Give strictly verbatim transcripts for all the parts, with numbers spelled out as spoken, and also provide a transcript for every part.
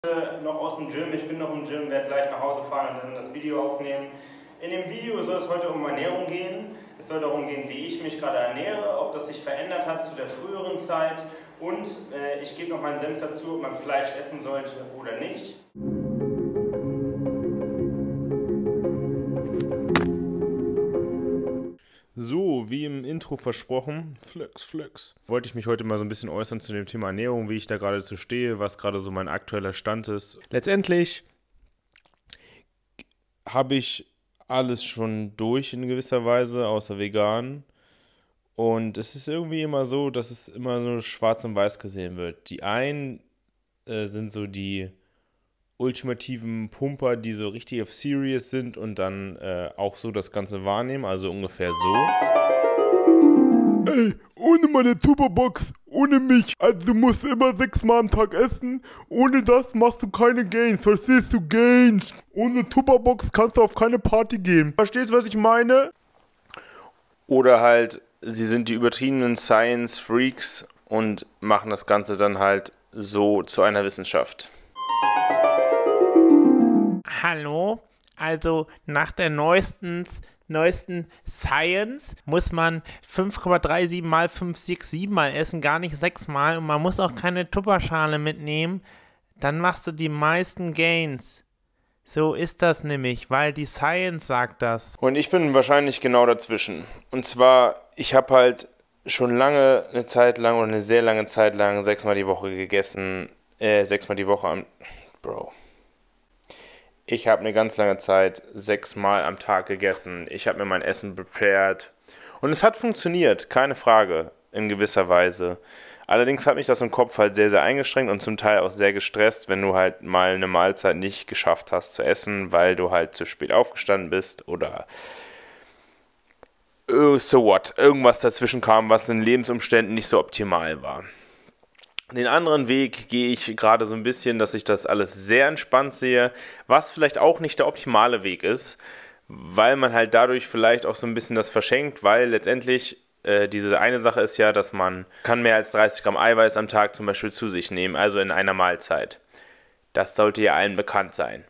Noch aus dem Gym, ich bin noch im Gym, werde gleich nach Hause fahren und dann das Video aufnehmen. In dem Video soll es heute um Ernährung gehen. Es soll darum gehen, wie ich mich gerade ernähre, ob das sich verändert hat zu der früheren Zeit und äh, ich gebe noch meinen Senf dazu, ob man Fleisch essen sollte oder nicht. So, wie im Intro versprochen, Flex, Flex, wollte ich mich heute mal so ein bisschen äußern zu dem Thema Ernährung, wie ich da gerade zu stehe, was gerade so mein aktueller Stand ist. Letztendlich habe ich alles schon durch in gewisser Weise, außer vegan. Und es ist irgendwie immer so, dass es immer so schwarz und weiß gesehen wird. Die einen äh, sind so die ultimativen Pumper, die so richtig auf Serious sind und dann äh, auch so das Ganze wahrnehmen, also ungefähr so. Ey, ohne meine Tupperbox, ohne mich, also du musst immer sechsmal am Tag essen, ohne das machst du keine Gains, verstehst du, Gains? Ohne Tupperbox kannst du auf keine Party gehen, verstehst du, was ich meine? Oder halt, sie sind die übertriebenen Science-Freaks und machen das Ganze dann halt so zu einer Wissenschaft. Hallo, also nach der neuesten, neuesten Science muss man fünf Komma drei sieben mal fünf sechs sieben mal essen, gar nicht sechs mal, und man muss auch keine Tupperschale mitnehmen, dann machst du die meisten Gains. So ist das nämlich, weil die Science sagt das. Und ich bin wahrscheinlich genau dazwischen. Und zwar, ich habe halt schon lange, eine Zeit lang oder eine sehr lange Zeit lang sechsmal die Woche gegessen, äh, sechsmal die Woche am, Bro. Ich habe eine ganz lange Zeit sechsmal am Tag gegessen. Ich habe mir mein Essen prepared. Und es hat funktioniert, keine Frage, in gewisser Weise. Allerdings hat mich das im Kopf halt sehr, sehr eingeschränkt und zum Teil auch sehr gestresst, wenn du halt mal eine Mahlzeit nicht geschafft hast zu essen, weil du halt zu spät aufgestanden bist oder so what, irgendwas dazwischen kam, was in Lebensumständen nicht so optimal war. Den anderen Weg gehe ich gerade so ein bisschen, dass ich das alles sehr entspannt sehe, was vielleicht auch nicht der optimale Weg ist, weil man halt dadurch vielleicht auch so ein bisschen das verschenkt, weil letztendlich äh, diese eine Sache ist ja, dass man kann mehr als dreißig Gramm Eiweiß am Tag zum Beispiel zu sich nehmen, also in einer Mahlzeit. Das sollte ja allen bekannt sein.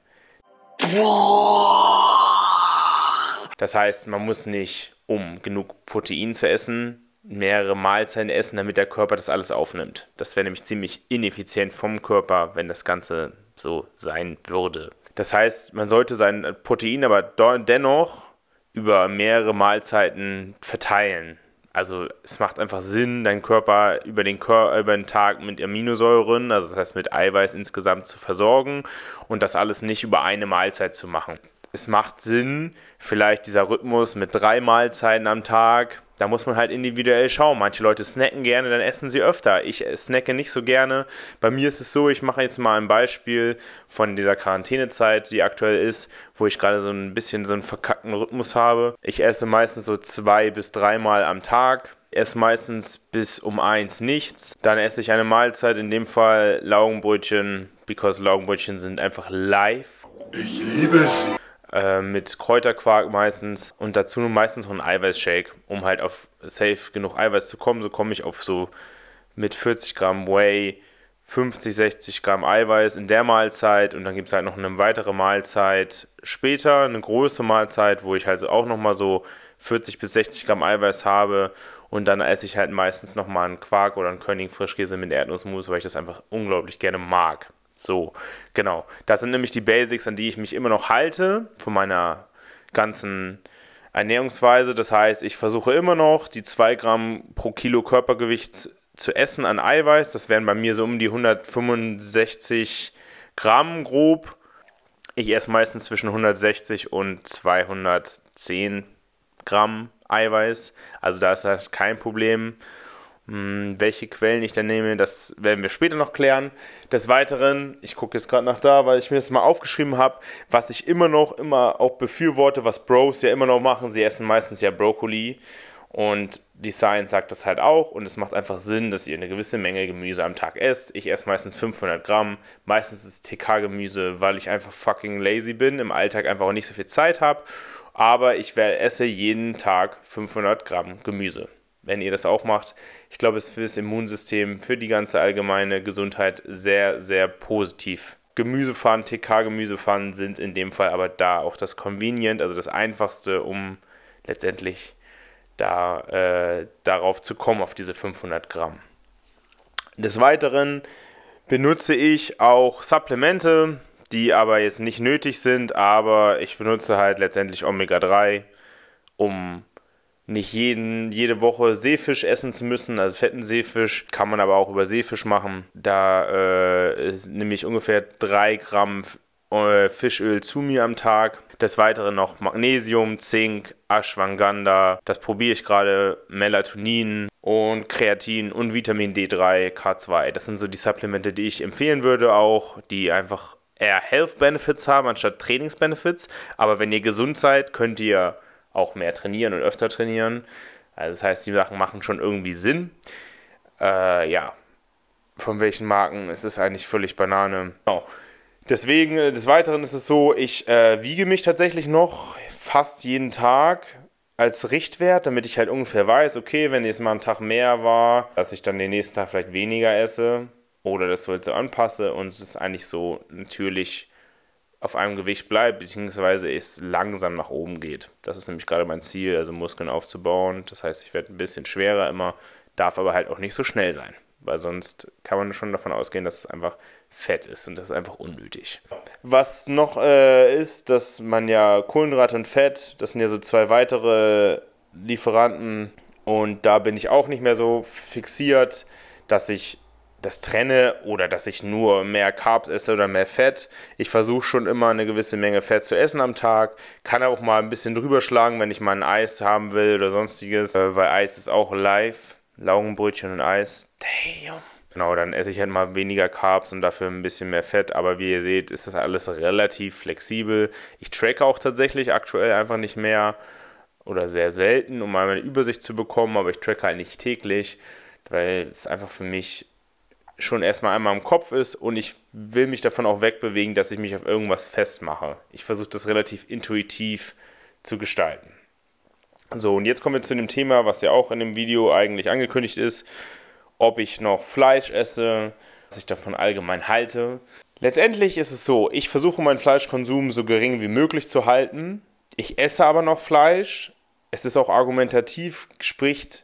Das heißt, man muss nicht, um genug Protein zu essen, mehrere Mahlzeiten essen, damit der Körper das alles aufnimmt. Das wäre nämlich ziemlich ineffizient vom Körper, wenn das Ganze so sein würde. Das heißt, man sollte sein Protein aber dennoch über mehrere Mahlzeiten verteilen. Also es macht einfach Sinn, deinen Körper über den, Kör über den Tag mit Aminosäuren, also das heißt mit Eiweiß insgesamt zu versorgen und das alles nicht über eine Mahlzeit zu machen. Es macht Sinn, vielleicht dieser Rhythmus mit drei Mahlzeiten am Tag. Da muss man halt individuell schauen. Manche Leute snacken gerne, dann essen sie öfter. Ich snacke nicht so gerne. Bei mir ist es so, ich mache jetzt mal ein Beispiel von dieser Quarantänezeit, die aktuell ist, wo ich gerade so ein bisschen so einen verkackten Rhythmus habe. Ich esse meistens so zwei bis dreimal am Tag. Esse meistens bis um eins nichts. Dann esse ich eine Mahlzeit, in dem Fall Laugenbrötchen, because Laugenbrötchen sind einfach live. Ich liebe sie. Mit Kräuterquark meistens und dazu meistens noch einen Eiweißshake, um halt auf safe genug Eiweiß zu kommen. So komme ich auf so mit vierzig Gramm Whey, fünfzig, sechzig Gramm Eiweiß in der Mahlzeit und dann gibt es halt noch eine weitere Mahlzeit später, eine große Mahlzeit, wo ich halt auch nochmal so vierzig bis sechzig Gramm Eiweiß habe und dann esse ich halt meistens nochmal einen Quark oder einen Körning Frischkäse mit Erdnussmus, weil ich das einfach unglaublich gerne mag. So, genau. Das sind nämlich die Basics, an die ich mich immer noch halte von meiner ganzen Ernährungsweise. Das heißt, ich versuche immer noch, die zwei Gramm pro Kilo Körpergewicht zu essen an Eiweiß. Das wären bei mir so um die hundertfünfundsechzig Gramm grob. Ich esse meistens zwischen hundertsechzig und zweihundertzehn Gramm Eiweiß. Also da ist das kein Problem. Welche Quellen ich dann nehme, das werden wir später noch klären. Des Weiteren, ich gucke jetzt gerade nach da, weil ich mir das mal aufgeschrieben habe, was ich immer noch, immer auch befürworte, was Bros ja immer noch machen, sie essen meistens ja Brokkoli und die Science sagt das halt auch und es macht einfach Sinn, dass ihr eine gewisse Menge Gemüse am Tag esst. Ich esse meistens fünfhundert Gramm, meistens ist es T K-Gemüse, weil ich einfach fucking lazy bin, im Alltag einfach auch nicht so viel Zeit habe, aber ich esse jeden Tag fünfhundert Gramm Gemüse. Wenn ihr das auch macht, ich glaube, es ist für das Immunsystem, für die ganze allgemeine Gesundheit sehr, sehr positiv. Gemüsepfannen, T K-Gemüsepfannen sind in dem Fall aber da auch das Convenient, also das Einfachste, um letztendlich da äh, darauf zu kommen, auf diese fünfhundert Gramm. Des Weiteren benutze ich auch Supplemente, die aber jetzt nicht nötig sind, aber ich benutze halt letztendlich Omega drei, um nicht jeden, jede Woche Seefisch essen zu müssen, also fetten Seefisch, kann man aber auch über Seefisch machen. Da äh, nehme ich ungefähr drei Gramm äh, Fischöl zu mir am Tag. Des Weiteren noch Magnesium, Zink, Ashwagandha, das probiere ich gerade, Melatonin und Kreatin und Vitamin D drei, K zwei. Das sind so die Supplemente, die ich empfehlen würde auch, die einfach eher Health Benefits haben, anstatt Trainingsbenefits. Aber wenn ihr gesund seid, könnt ihr auch mehr trainieren und öfter trainieren. Also das heißt, die Sachen machen schon irgendwie Sinn. Äh, ja, von welchen Marken ist es eigentlich völlig Banane. Genau. Deswegen, des Weiteren ist es so, ich äh, wiege mich tatsächlich noch fast jeden Tag als Richtwert, damit ich halt ungefähr weiß, okay, wenn jetzt mal ein Tag mehr war, dass ich dann den nächsten Tag vielleicht weniger esse oder das halt so anpasse und es ist eigentlich so natürlich auf einem Gewicht bleibt, beziehungsweise es langsam nach oben geht. Das ist nämlich gerade mein Ziel, also Muskeln aufzubauen. Das heißt, ich werde ein bisschen schwerer immer, darf aber halt auch nicht so schnell sein, weil sonst kann man schon davon ausgehen, dass es einfach Fett ist und das ist einfach unnötig. Was noch äh, ist, dass man ja Kohlenhydrate und Fett, das sind ja so zwei weitere Lieferanten und da bin ich auch nicht mehr so fixiert, dass ich das trenne oder dass ich nur mehr Carbs esse oder mehr Fett. Ich versuche schon immer eine gewisse Menge Fett zu essen am Tag, kann auch mal ein bisschen drüber schlagen, wenn ich mal ein Eis haben will oder sonstiges, äh, weil Eis ist auch live, Laugenbrötchen und Eis. Damn. Genau, dann esse ich halt mal weniger Carbs und dafür ein bisschen mehr Fett, aber wie ihr seht, ist das alles relativ flexibel. Ich tracke auch tatsächlich aktuell einfach nicht mehr oder sehr selten, um mal eine Übersicht zu bekommen, aber ich tracke halt nicht täglich, weil es einfach für mich schon erstmal einmal im Kopf ist und ich will mich davon auch wegbewegen, dass ich mich auf irgendwas festmache. Ich versuche das relativ intuitiv zu gestalten. So, und jetzt kommen wir zu dem Thema, was ja auch in dem Video eigentlich angekündigt ist, ob ich noch Fleisch esse, was ich davon allgemein halte. Letztendlich ist es so, ich versuche meinen Fleischkonsum so gering wie möglich zu halten. Ich esse aber noch Fleisch. Es ist auch argumentativ, spricht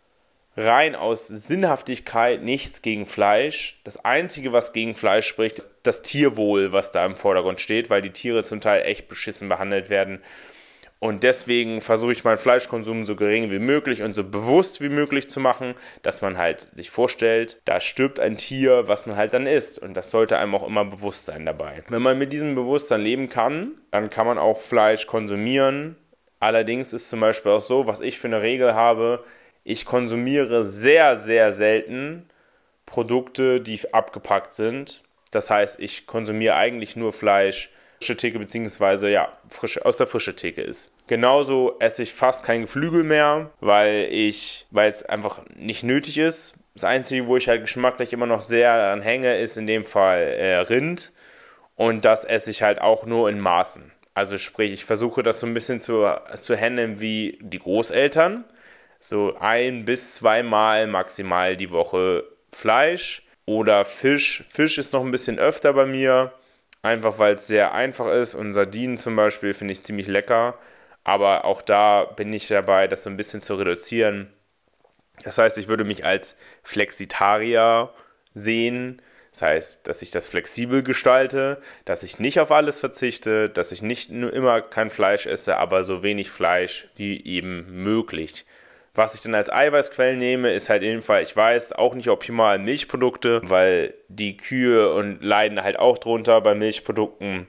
rein aus Sinnhaftigkeit nichts gegen Fleisch. Das Einzige, was gegen Fleisch spricht, ist das Tierwohl, was da im Vordergrund steht, weil die Tiere zum Teil echt beschissen behandelt werden. Und deswegen versuche ich meinen Fleischkonsum so gering wie möglich und so bewusst wie möglich zu machen, dass man halt sich vorstellt, da stirbt ein Tier, was man halt dann isst. Und das sollte einem auch immer bewusst sein dabei. Wenn man mit diesem Bewusstsein leben kann, dann kann man auch Fleisch konsumieren. Allerdings ist zum Beispiel auch so, was ich für eine Regel habe, ich konsumiere sehr, sehr selten Produkte, die abgepackt sind. Das heißt, ich konsumiere eigentlich nur Fleisch, frische Theke beziehungsweise ja, frische, aus der frischen Theke ist. Genauso esse ich fast kein Geflügel mehr, weil ich, weil es einfach nicht nötig ist. Das Einzige, wo ich halt geschmacklich immer noch sehr daran hänge, ist in dem Fall äh, Rind. Und das esse ich halt auch nur in Maßen. Also sprich, ich versuche das so ein bisschen zu, zu handeln wie die Großeltern. So ein bis zweimal maximal die Woche Fleisch oder Fisch. Fisch ist noch ein bisschen öfter bei mir, einfach weil es sehr einfach ist. Und Sardinen zum Beispiel finde ich ziemlich lecker. Aber auch da bin ich dabei, das so ein bisschen zu reduzieren. Das heißt, ich würde mich als Flexitarier sehen. Das heißt, dass ich das flexibel gestalte, dass ich nicht auf alles verzichte, dass ich nicht nur immer kein Fleisch esse, aber so wenig Fleisch wie eben möglich. Was ich dann als Eiweißquellen nehme, ist halt in dem Fall, ich weiß, auch nicht optimal Milchprodukte, weil die Kühe und leiden halt auch drunter bei Milchprodukten.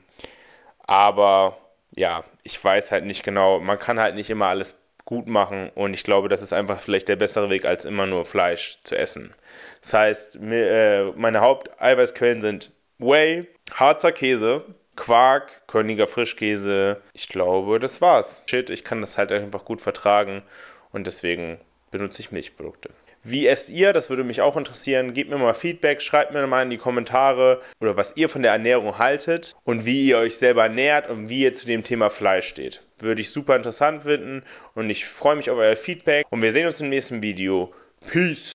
Aber ja, ich weiß halt nicht genau, man kann halt nicht immer alles gut machen und ich glaube, das ist einfach vielleicht der bessere Weg, als immer nur Fleisch zu essen. Das heißt, meine Haupteiweißquellen sind Whey, Harzer Käse, Quark, Körniger Frischkäse. Ich glaube, das war's. Shit, ich kann das halt einfach gut vertragen. Und deswegen benutze ich Milchprodukte. Wie esst ihr? Das würde mich auch interessieren. Gebt mir mal Feedback, schreibt mir mal in die Kommentare, oder was ihr von der Ernährung haltet und wie ihr euch selber ernährt und wie ihr zu dem Thema Fleisch steht. Würde ich super interessant finden und ich freue mich auf euer Feedback. Und wir sehen uns im nächsten Video. Peace!